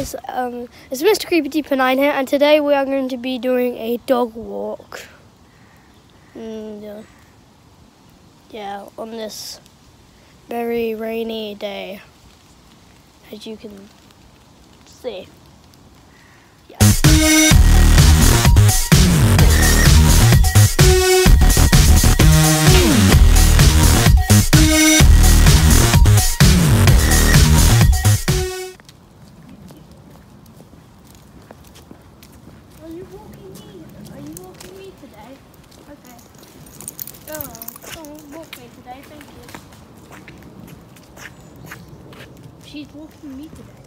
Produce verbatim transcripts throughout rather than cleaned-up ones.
guys, um, it's Mister Creepy Deeper nine here, and today we are going to be doing a dog walk. And, uh, yeah, on this very rainy day, as you can see. Yeah. Are you walking me? Are you walking me today? Okay. Oh, don't walk me today, thank you. She's walking me today.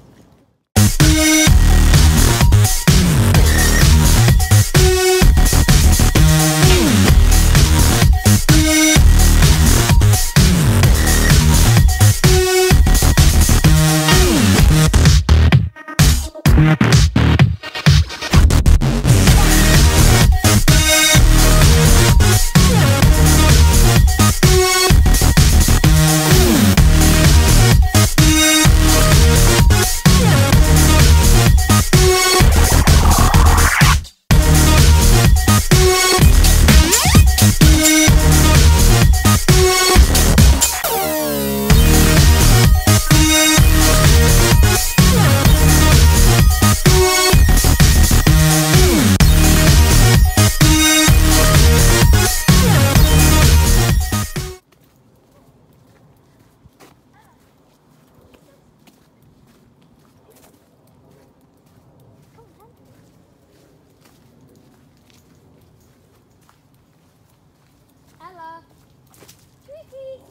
Ella. Tweety.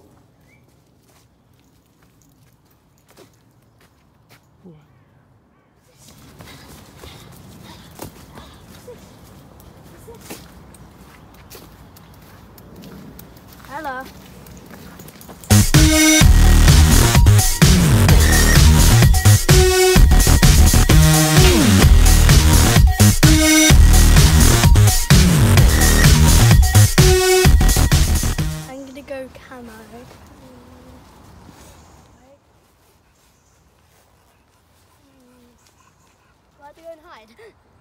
What? Ella. I'm gonna go camo. Why do you go and hide?